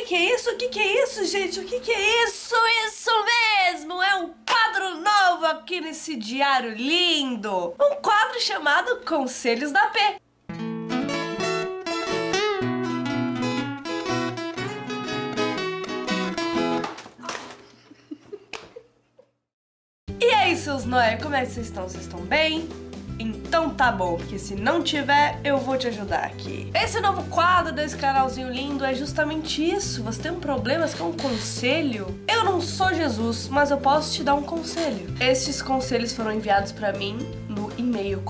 que é isso? O que é isso, gente? O que é isso? Isso mesmo! É um quadro novo aqui nesse diário lindo! Um quadro chamado Conselhos da P. E aí, seus nóia, como é que vocês estão? Vocês estão bem? Então tá bom, porque se não tiver, eu vou te ajudar aqui. Esse novo quadro desse canalzinho lindo é justamente isso. Você tem um problema, você quer um conselho? Eu não sou Jesus, mas eu posso te dar um conselho. Esses conselhos foram enviados pra mim no e-mail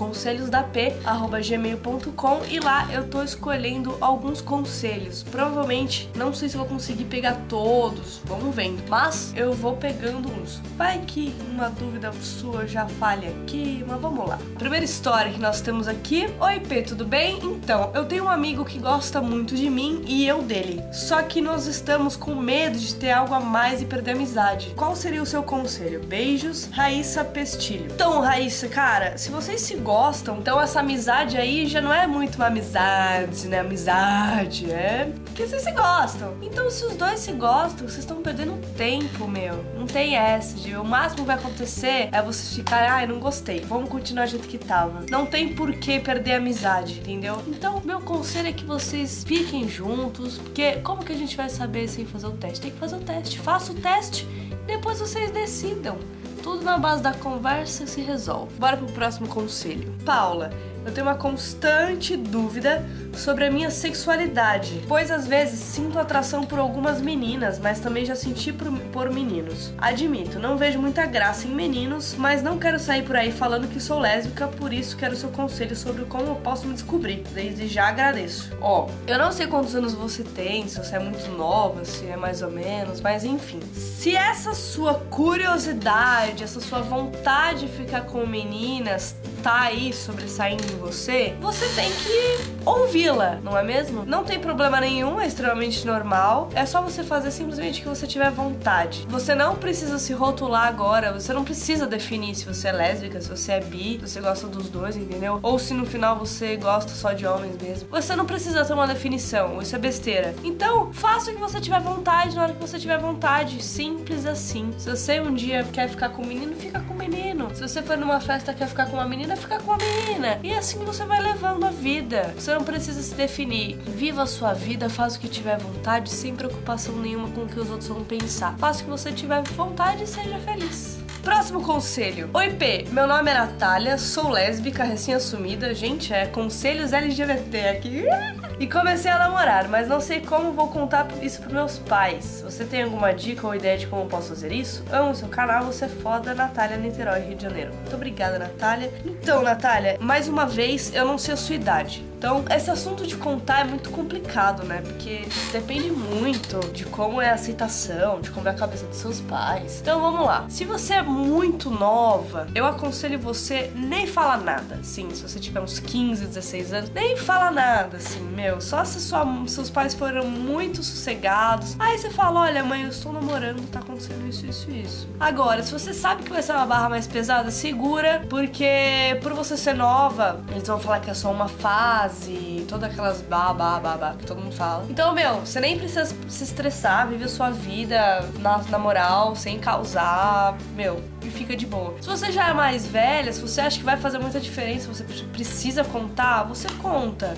conselhosdap@gmail.com e lá eu tô escolhendo alguns conselhos. Provavelmente, não sei se vou conseguir pegar todos, vamos vendo, mas eu vou pegando uns. Vai que uma dúvida sua já falha aqui, mas vamos lá. Primeira história que nós temos aqui. Oi, P, tudo bem? Então, eu tenho um amigo que gosta muito de mim e eu dele. Só que nós estamos com medo de ter algo a mais e perder a amizade. Qual seria o seu conselho? Beijos, Raíssa Pestilho. Então, Raíssa, cara, se vocês se gostam, então essa amizade aí já não é muito uma amizade, né? Amizade, é porque vocês se gostam. Então, se os dois se gostam, vocês estão perdendo tempo, meu. Não tem essa, de o máximo que vai acontecer é vocês ficarem, ai, não gostei, vamos continuar do jeito que tava. Não tem por que perder a amizade, entendeu? Então, meu conselho é que vocês fiquem juntos, porque como que a gente vai saber sem fazer o teste? Tem que fazer o teste. Faça o teste e depois vocês decidam. Tudo na base da conversa se resolve. Bora pro próximo conselho. Paula, eu tenho uma constante dúvida sobre a minha sexualidade, pois às vezes sinto atração por algumas meninas, mas também já senti por meninos. Admito, não vejo muita graça em meninos, mas não quero sair por aí falando que sou lésbica, por isso quero seu conselho sobre como eu posso me descobrir. Desde já agradeço. Ó, eu não sei quantos anos você tem, se você é muito nova, se é mais ou menos, mas enfim. Se essa sua curiosidade, essa sua vontade de ficar com meninas tá aí sobressaindo em você, você tem que ouvi-la, não é mesmo? Não tem problema nenhum, é extremamente normal. É só você fazer simplesmente o que você tiver vontade. Você não precisa se rotular agora, você não precisa definir se você é lésbica, se você é bi, se você gosta dos dois, entendeu? Ou se no final você gosta só de homens mesmo. Você não precisa ter uma definição, isso é besteira. Então, faça o que você tiver vontade na hora que você tiver vontade, simples assim. Se você um dia quer ficar com um menino, fica com um menino. Se você for numa festa e quer ficar com uma menina, fica com uma menina. E assim você vai levando a vida. Você não precisa se definir. Viva a sua vida, faça o que tiver vontade, sem preocupação nenhuma com o que os outros vão pensar. Faça o que você tiver vontade e seja feliz. Próximo conselho. Oi, P, meu nome é Natália, sou lésbica, recém-assumida. Gente, é conselhos LGBT aqui. E comecei a namorar, mas não sei como vou contar isso pros meus pais. Você tem alguma dica ou ideia de como eu posso fazer isso? Amo o seu canal, você é foda. Natália, Niterói, Rio de Janeiro. Muito obrigada, Natália. Então, Natália, mais uma vez, eu não sei a sua idade. Então, esse assunto de contar é muito complicado, né? Porque depende muito de como é a aceitação, de como é a cabeça dos seus pais. Então, vamos lá. Se você é muito nova, eu aconselho você nem falar nada. Sim, se você tiver uns 15, 16 anos, nem fala nada, assim, meu. Só se seus pais foram muito sossegados. Aí você fala, olha, mãe, eu estou namorando, tá acontecendo isso, isso e isso. Agora, se você sabe que vai ser uma barra mais pesada, segura, porque por você ser nova, eles vão falar que é só uma fase, todas aquelas babá que todo mundo fala. Então, meu, você nem precisa se estressar, vive a sua vida na moral, sem causar, meu, e fica de boa. Se você já é mais velha, se você acha que vai fazer muita diferença, você precisa contar, você conta.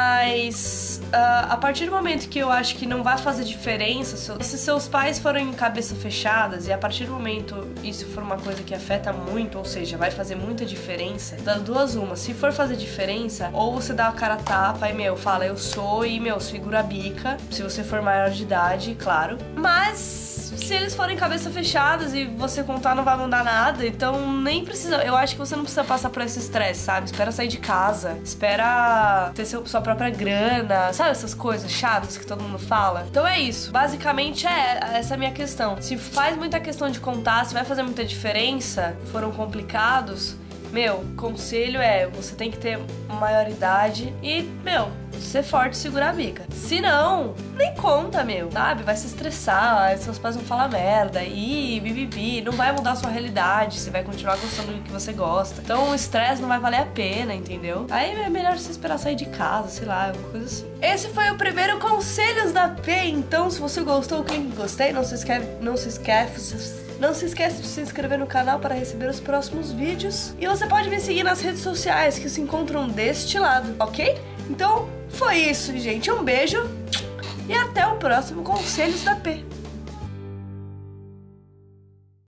Mas a partir do momento que eu acho que não vai fazer diferença, se seus pais forem cabeça fechadas e a partir do momento isso for uma coisa que afeta muito, ou seja, vai fazer muita diferença, das duas uma, se for fazer diferença, ou você dá a cara a tapa e, meu, fala eu sou e, meu, segura a bica, se você for maior de idade, claro. Mas se eles forem cabeça fechadas e você contar não vai mudar nada, então nem precisa, eu acho que você não precisa passar por esse estresse, sabe? Espera sair de casa, espera ter sua própria grana, sabe essas coisas chatas que todo mundo fala? Então é isso, basicamente essa é a minha questão. Se faz muita questão de contar, se vai fazer muita diferença, foram complicados, meu, conselho é, você tem que ter maioridade e, meu, ser forte e segurar a bica. Se não, nem conta, meu, sabe? Vai se estressar, seus pais vão falar merda, bibibi, não vai mudar a sua realidade, você vai continuar gostando do que você gosta. Então o estresse não vai valer a pena, entendeu? Aí é melhor você esperar sair de casa, sei lá, alguma coisa assim. Esse foi o primeiro Conselhos da P, então se você gostou, clique em gostei, não se esquece de se inscrever no canal para receber os próximos vídeos. E você pode me seguir nas redes sociais que se encontram deste lado, ok? Então, foi isso, gente. Um beijo e até o próximo Conselhos da P.